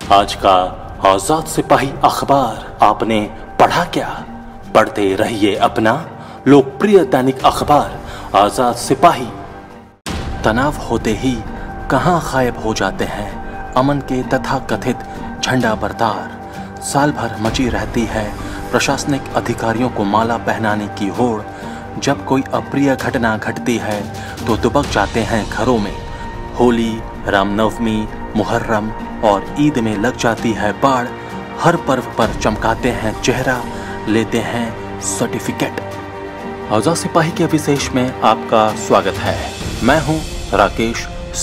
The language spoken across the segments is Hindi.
आज का आजाद सिपाही अखबार आपने पढ़ा क्या? पढ़ते रहिए अपना लोकप्रिय दैनिक अखबार आजाद सिपाही। तनाव होते ही कहां गायब हो जाते हैं अमन के तथाकथित झंडा बरदार। साल भर मची रहती है प्रशासनिक अधिकारियों को माला पहनाने की होड़। जब कोई अप्रिय घटना घटती है तो दुबक जाते हैं घरों में। होली, रामनवमी, मुहर्रम और ईद में लग जाती है बाढ़। हर पर्व पर चमकाते हैं चेहरा, लेते हैं सर्टिफिकेट। आजाद सिपाही के विशेष में आपका स्वागत है। मैं हूं राकेश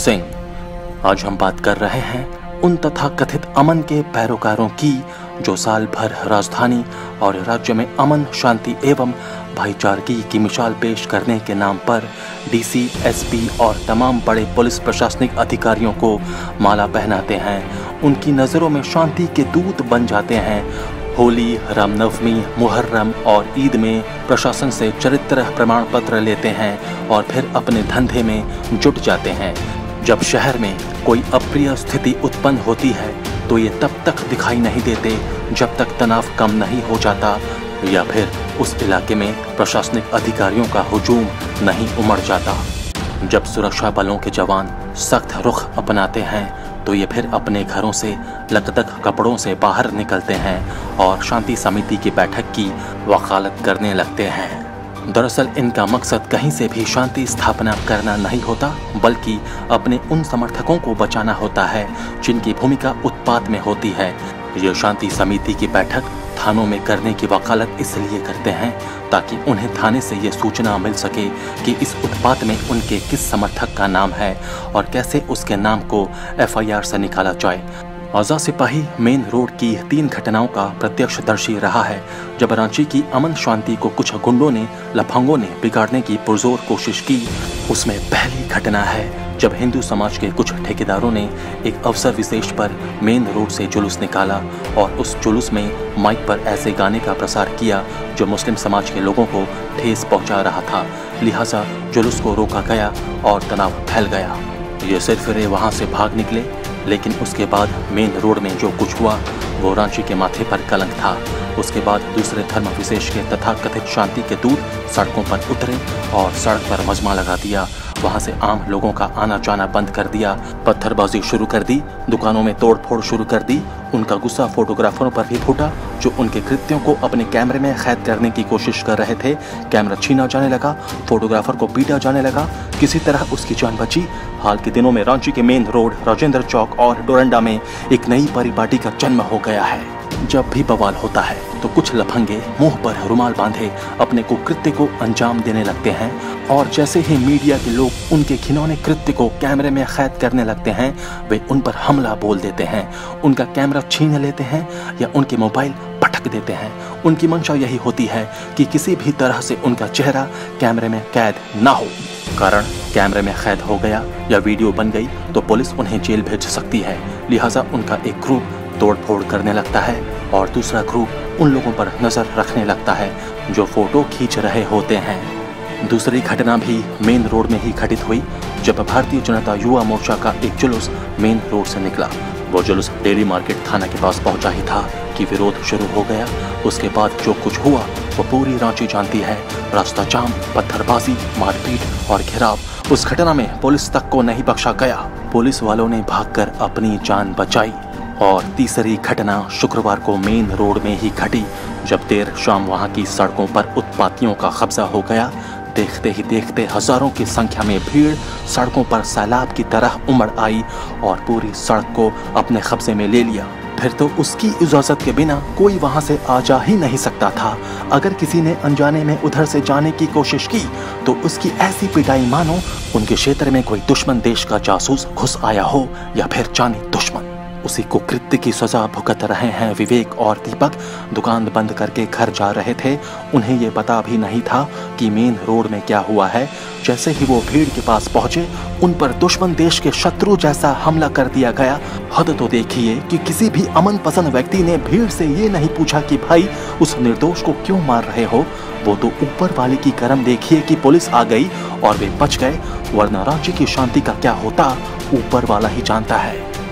सिंह। आज हम बात कर रहे हैं उन तथाकथित अमन के पैरोकारों की जो साल भर राजधानी और राज्य में अमन, शांति एवं भाईचारगी की मिसाल पेश करने के नाम पर डीसी, एसपी और तमाम बड़े पुलिस प्रशासनिक अधिकारियों को माला पहनाते हैं। उनकी नज़रों में शांति के दूत बन जाते हैं। होली, रामनवमी, मुहर्रम और ईद में प्रशासन से चरित्र प्रमाण पत्र लेते हैं और फिर अपने धंधे में जुट जाते हैं। जब शहर में कोई अप्रिय स्थिति उत्पन्न होती है तो ये तब तक दिखाई नहीं देते जब तक तनाव कम नहीं हो जाता या फिर उस इलाके में प्रशासनिक अधिकारियों का हुजूम नहीं उमड़ जाता। जब सुरक्षा बलों के जवान सख्त रुख अपनाते हैं तो ये फिर अपने घरों से लकदक कपड़ों से बाहर निकलते हैं और शांति समिति की बैठक की वकालत करने लगते हैं। दरअसल इनका मकसद कहीं से भी शांति स्थापना करना नहीं होता, बल्कि अपने उन समर्थकों को बचाना होता है जिनकी भूमिका उत्पात में होती है। ये शांति समिति की बैठक थानों में करने की वकालत इसलिए करते हैं ताकि उन्हें थाने से ये सूचना मिल सके कि इस उत्पात में उनके किस समर्थक का नाम है और कैसे उसके नाम को एफआईआर से निकाला जाए। आजाद सिपाही मेन रोड की 3 घटनाओं का प्रत्यक्षदर्शी रहा है जब रांची की अमन शांति को कुछ गुंडों ने, लफंगों ने बिगाड़ने की पुरजोर कोशिश की। उसमें पहली घटना है जब हिंदू समाज के कुछ ठेकेदारों ने एक अवसर विशेष पर मेन रोड से जुलूस निकाला और उस जुलूस में माइक पर ऐसे गाने का प्रसार किया जो मुस्लिम समाज के लोगों को ठेस पहुंचा रहा था। लिहाजा जुलूस को रोका गया और तनाव फैल गया। ये सिरफिरे वहां से भाग निकले, लेकिन उसके बाद मेन रोड में जो कुछ हुआ वो रांची के माथे पर कलंक था। उसके बाद दूसरे धर्म विशेष के तथाकथित शांति के दूत सड़कों पर उतरे और सड़क पर मजमा लगा दिया। वहां से आम लोगों का आना जाना बंद कर दिया, पत्थरबाजी शुरू कर दी, दुकानों में तोड़ फोड़ शुरू कर दी। उनका गुस्सा फोटोग्राफरों पर भी फूटा जो उनके कृत्यों को अपने कैमरे में कैद करने की कोशिश कर रहे थे। कैमरा छीना जाने लगा, फोटोग्राफर को पीटा जाने लगा, किसी तरह उसकी जान बची। हाल के दिनों में रांची के मेन रोड, राजेंद्र चौक और डोरंडा में एक नई परिपाटी का जन्म हो गया है। जब भी बवाल होता है तो कुछ लफंगे मुंह पर रुमाल बांधे अपने कुकृत्य को अंजाम देने लगते हैं और जैसे ही मीडिया के लोग उनके घिनौने कृत्य को कैमरे में कैद करने लगते हैं वे उन पर हमला बोल देते हैं, उनका कैमरा छीन लेते हैं या उनके मोबाइल पटक देते हैं। उनकी मंशा यही होती है कि किसी भी तरह से उनका चेहरा कैमरे में कैद ना हो। कारण कैमरे में कैद हो गया या वीडियो बन गई तो पुलिस उन्हें जेल भेज सकती है। लिहाजा उनका एक ग्रुप तोड़ फोड़ करने लगता है और दूसरा ग्रुप उन लोगों पर नजर रखने लगता है जो फोटो खींच रहे होते हैं। दूसरी घटना भी मेन रोड में ही घटित हुई जब भारतीय जनता युवा मोर्चा का एक जुलूस मेन रोड से निकला। वो जुलूस डेली मार्केट थाना के पास पहुंचा ही था कि विरोध शुरू हो गया। उसके बाद जो कुछ हुआ वो पूरी रांची जानती है। रास्ता जाम, पत्थरबाजी, मारपीट और घेराव। उस घटना में पुलिस तक को नहीं बख्शा गया। पुलिस वालों ने भागकर अपनी जान बचाई। और तीसरी घटना शुक्रवार को मेन रोड में ही घटी जब देर शाम वहां की सड़कों पर उत्पातियों का कब्जा हो गया। देखते ही देखते हजारों की संख्या में भीड़ सड़कों पर सैलाब की तरह उमड़ आई और पूरी सड़क को अपने कब्जे में ले लिया। फिर तो उसकी इजाजत के बिना कोई वहां से आ जा ही नहीं सकता था। अगर किसी ने अनजाने में उधर से जाने की कोशिश की तो उसकी ऐसी पिटाई मानो उनके क्षेत्र में कोई दुश्मन देश का जासूस घुस आया हो या फिर जानी दुश्मन। उसी को कृत्य की सजा भुगत रहे हैं विवेक और दीपक। दुकान बंद करके घर जा रहे थे, उन्हें ये पता भी नहीं था कि मेन रोड में क्या हुआ है। जैसे ही वो भीड़ के पास पहुंचे उन पर दुश्मन देश के शत्रु जैसा हमला कर दिया गया। हद तो देखिए कि किसी भी अमन पसंद व्यक्ति ने भीड़ से ये नहीं पूछा कि भाई उस निर्दोष को क्यों मार रहे हो। वो तो ऊपर वाले की करम देखिए कि पुलिस आ गई और वे बच गए, वरना राज्य की शांति का क्या होता ऊपर वाला ही जानता है।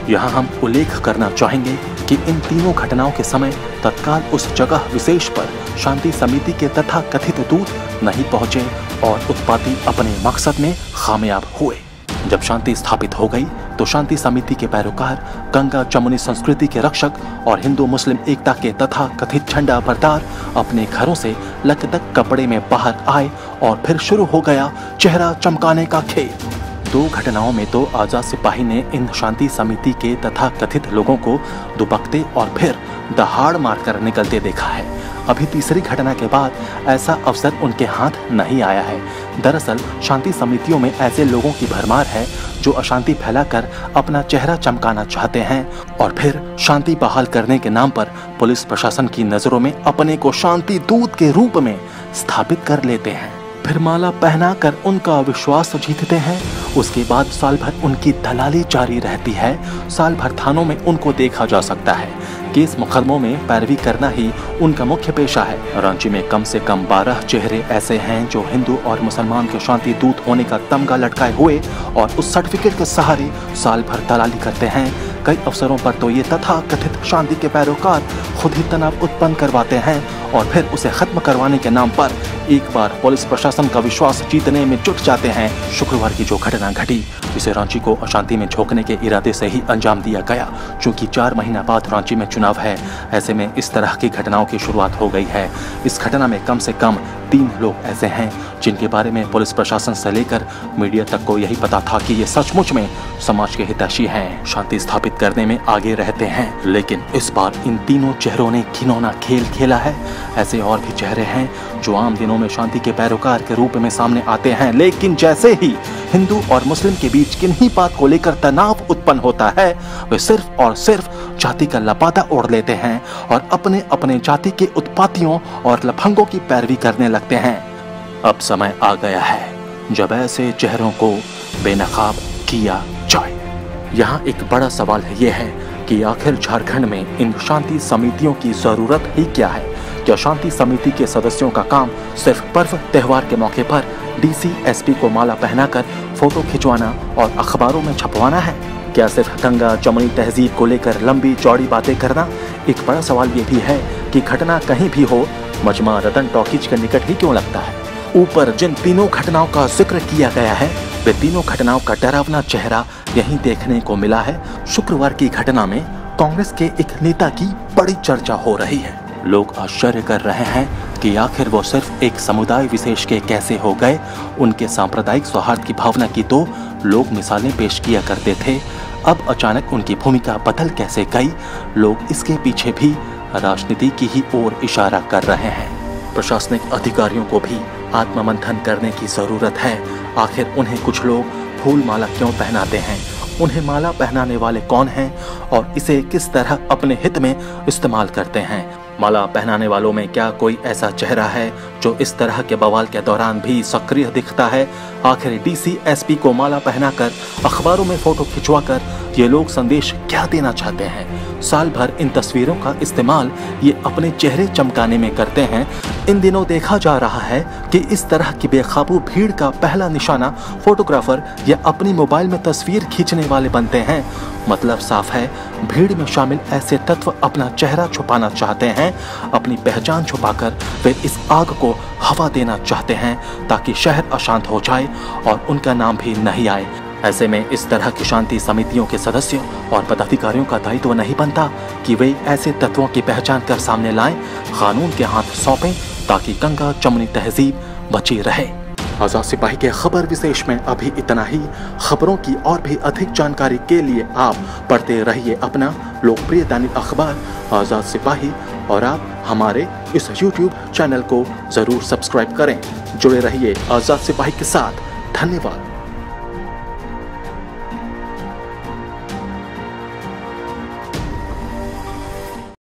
यहाँ हम उल्लेख करना चाहेंगे कि इन तीनों घटनाओं के समय तत्काल उस जगह विशेष पर शांति समिति के तथा कथित दूत नहीं पहुंचे और उत्पाती अपने मकसद में कामयाब हुए। जब शांति स्थापित हो गई तो शांति समिति के पैरोकार गंगा जमुनी संस्कृति के रक्षक और हिंदू मुस्लिम एकता के तथा कथित झंडा बरदार अपने घरों से लकदक कपड़े में बाहर आए और फिर शुरू हो गया चेहरा चमकाने का खेल। 2 घटनाओं में तो आजाद सिपाही ने इन शांति समिति के तथा कथित लोगों को दुबकते और फिर दहाड़ मारकर निकलते देखा है। अभी तीसरी घटना के बाद ऐसा अवसर उनके हाथ नहीं आया है। दरअसल शांति समितियों में ऐसे लोगों की भरमार है जो अशांति फैलाकर अपना चेहरा चमकाना चाहते हैं और फिर शांति बहाल करने के नाम पर पुलिस प्रशासन की नजरों में अपने को शांति दूत के रूप में स्थापित कर लेते हैं, फिर माला पहनाकर उनका विश्वास जीतते हैं। उसके बाद साल भर उनकी दलाली जारी रहती है। साल भर थानों में उनको देखा जा सकता है। केस मुकदमों में पैरवी करना ही उनका मुख्य पेशा है। रांची में कम से कम 12 चेहरे ऐसे हैं जो हिंदू और मुसलमान के शांति दूत होने का तमगा लटकाए हुए और उस सर्टिफिकेट के सहारे साल भर दलाली करते हैं। कई अवसरों पर तो ये तथा कथित शांति के पैरोकार खुद ही तनाव उत्पन्न करवाते हैं और फिर उसे खत्म करवाने के नाम पर एक बार पुलिस प्रशासन का विश्वास जीतने में जुट जाते हैं। शुक्रवार की जो घटना घटी जिसे रांची को अशांति में झोंकने के इरादे से ही अंजाम दिया गया, चूंकि 4 महीना बाद रांची में चुनाव है, ऐसे में इस तरह की घटनाओं की शुरुआत हो गई है। इस घटना में कम से कम 3 लोग ऐसे हैं जिनके बारे में पुलिस प्रशासन से लेकर मीडिया तक को यही पता था कि ये सचमुच में समाज के हितैषी हैं, शांति स्थापित करने में आगे रहते हैं। लेकिन इस बार इन तीनों चेहरों ने घिनौना खेल खेला है। ऐसे और भी चेहरे हैं जो आम दिनों में शांति के पैरोकार के रूप में सामने आते हैं, लेकिन जैसे ही हिंदू और मुस्लिम के बीच किन्हीं बात को लेकर तनाव उत्पन्न होता है, वे सिर्फ और सिर्फ जाति का लपाटा ओढ़ लेते हैं और अपने अपने जाति के उत्पातियों और लफंगों की पैरवी करने लगते हैं। अब समय आ गया है जब ऐसे चेहरों को बेनकाब किया जाए। यहाँ एक बड़ा सवाल ये है कि आखिर झारखंड में इन शांति समितियों की जरूरत ही क्या है? क्या शांति समिति के सदस्यों का काम सिर्फ पर्व त्योहार के मौके पर डीसी एसपी को माला पहनाकर फोटो खिंचवाना और अखबारों में छपवाना है? क्या सिर्फ गंगा जमुनी तहजीब को लेकर लंबी चौड़ी बातें करना? एक बड़ा सवाल ये भी है कि घटना कहीं भी हो, मजमा रतन टॉकीज के निकट ही क्यों लगता है? ऊपर जिन तीनों घटनाओं का जिक्र किया गया है, वे तीनों घटनाओं का डरावना चेहरा यहीं देखने को मिला है। शुक्रवार की घटना में कांग्रेस के एक नेता की बड़ी चर्चा हो रही है। लोग आश्चर्य कर रहे हैं कि आखिर वो सिर्फ एक समुदाय विशेष के कैसे हो गए। उनके सांप्रदायिक सौहार्द की भावना की तो लोग मिसालें पेश किया करते थे, अब अचानक उनकी भूमिका बदल कैसे गई? लोग इसके पीछे भी राजनीति की ही ओर इशारा कर रहे हैं। प्रशासनिक अधिकारियों को भी आत्ममंथन करने की जरूरत है। आखिर उन्हें कुछ लोग फूल माला क्यों पहनाते हैं? उन्हें माला पहनाने वाले कौन हैं और इसे किस तरह अपने हित में इस्तेमाल करते हैं? माला पहनाने वालों में क्या कोई ऐसा चेहरा है जो इस तरह के बवाल के दौरान भी सक्रिय दिखता है? आखिर डीसी एसपी को माला पहनाकर अखबारों में फोटो खिंचवाकर ये लोग संदेश क्या देना चाहते हैं? साल भर इन तस्वीरों का इस्तेमाल ये अपने चेहरे चमकाने में करते हैं। इन दिनों देखा जा रहा है कि इस तरह की बेकाबू भीड़ का पहला निशाना फोटोग्राफर या अपनी मोबाइल में तस्वीर खींचने वाले बनते हैं। मतलब साफ है, भीड़ में शामिल ऐसे तत्व अपना चेहरा छुपाना चाहते हैं। अपनी पहचान छुपाकर वे इस आग को हवा देना चाहते हैं ताकि शहर अशांत हो जाए और उनका नाम भी नहीं आए। ऐसे में इस तरह की शांति समितियों के सदस्यों और पदाधिकारियों का दायित्व नहीं बनता कि वे ऐसे तत्वों की पहचान कर सामने लाएं, कानून के हाथ सौंपें ताकि गंगा जमुनी तहजीब बची रहे। आजाद सिपाही के खबर विशेष में अभी इतना ही। खबरों की और भी अधिक जानकारी के लिए आप पढ़ते रहिए अपना लोकप्रिय दैनिक अखबार आजाद सिपाही और आप हमारे इस YouTube चैनल को जरूर सब्सक्राइब करें। जुड़े रहिए आजाद सिपाही के साथ। धन्यवाद।